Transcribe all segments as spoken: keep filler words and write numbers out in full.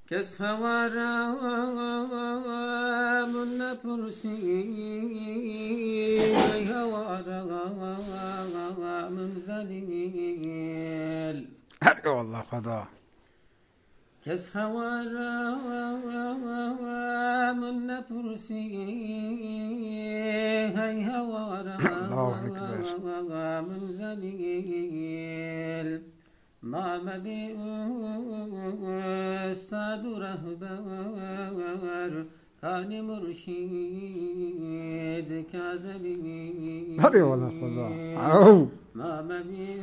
کس هوارا من نپرسی هوارا من ذلیل هر والله خدا کس هوارا من نپرسی هی هوارا من ذلیل ما مبی استاد و رهبر کان مرشید که دلیل هر والله خدا او ما مبی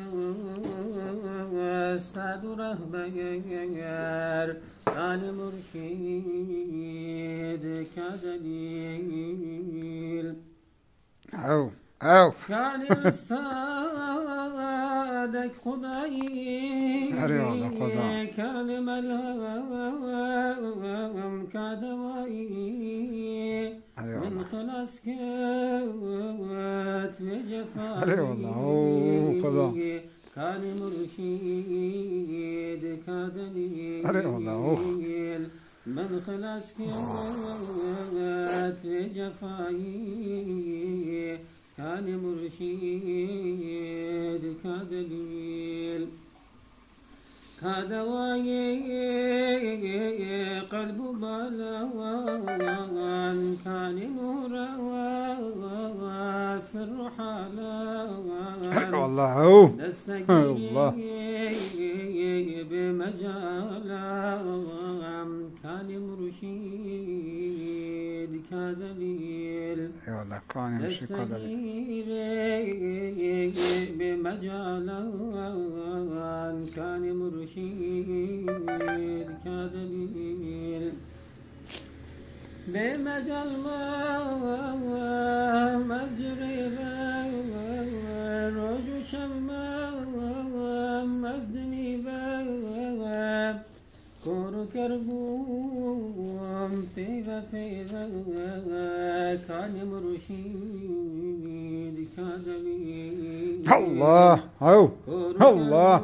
استاد و رهبر کان مرشید که دلیل او او کان استادک خدایی هر والله خدا کان ملهم کدوایی من خلاص کت و جفایی هر والله او خدا کان مرشید که دلیل هر والله او من خلاص کت و جفایی کان مرشید که دلیل كدواي قلب بلوان كان نورا سر حالا والله هو الله بمجالا كان مرشيد كدليل اي والله كان يمشي كدليل بمجالا كان مرشيد كدليل بمجال ما مزجري روج شما مزدني باب كور كربوم بيبا بيبا كان مرشيد كدليل الله هو الله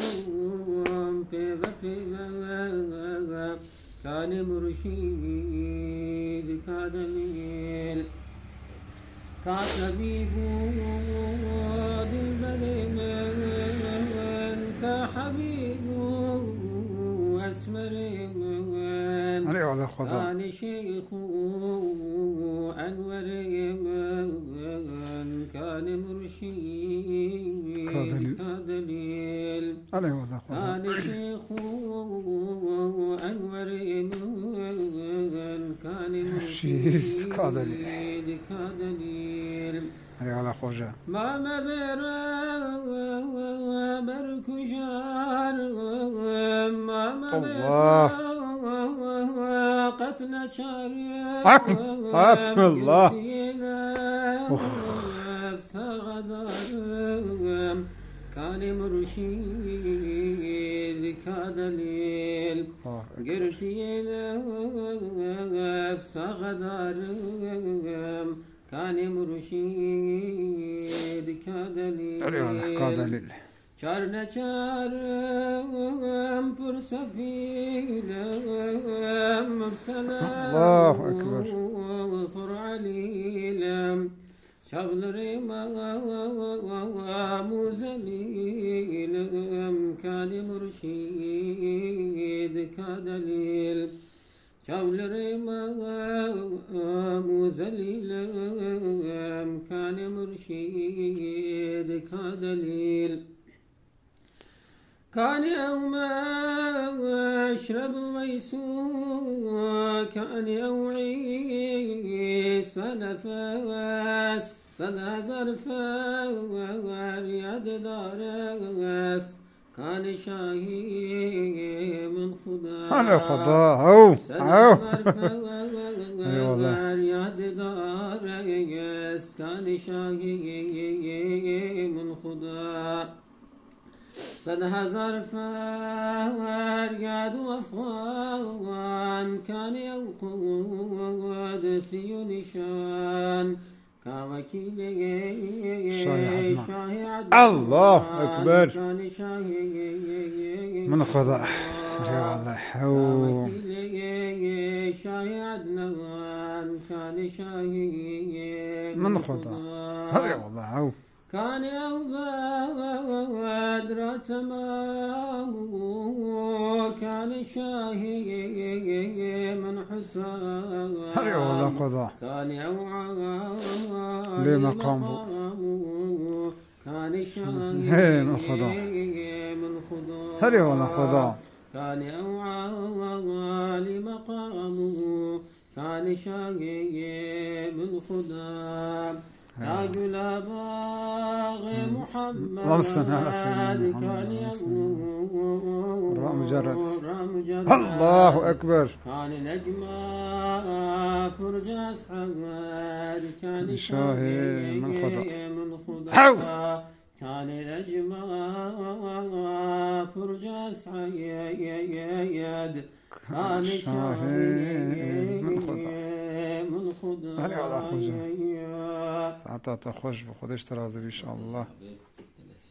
بيبا بيبا كان مرشيد كدليل كطبيب دلبر كحبيب أسمر كان شيخ أنور كان مرشيد كدليل كان شيخ أنور كان مرشيد كدليل على خوجة ما مبر بركجار ما مبر قتل شارع الله كان مرشيد كدليل قرتي نفس غدار كان مرشيد كدليل چارنا چارم پر سفيلم مبتلى الله أكبر خر عليلم شغل ريما مزليلم كان مرشيد كدليل شغل ريما مزليلم كان مرشيد كدليل كان يوم أشرب ويسوع كان يوعي صدفاس صدى زرفا ورياد دارست كان شاهي من خدا أنا خدا أو أو ورياد دارست كان شاهي من خدا صد هزار فریاد و افغان کان یوقود سی و نشان کا وکیل شاه عدنان الله أكبر کان شاه من خدا يا والله هو وكيلي شاهي عدنان كان شاهي من خدا يا والله هو كان بدر تمام كان شاهي من حسام يا والله خدا كان أوعى بمقامه كان شاهي هي من خدا من خدا يا والله خدا كان أوعى لمقامه كان شاهي من خدا تاج باغي محمد اللهم صل على سيدنا محمد راء مجرد الله أكبر كان نجمة فرج أسعد كان شاهي من خدا من خدا حو كان نجمة فرج أسعد كان شاهي من خدا من خدا هل على خدا ساعتها تخش بخودش تراضي إن شاء الله.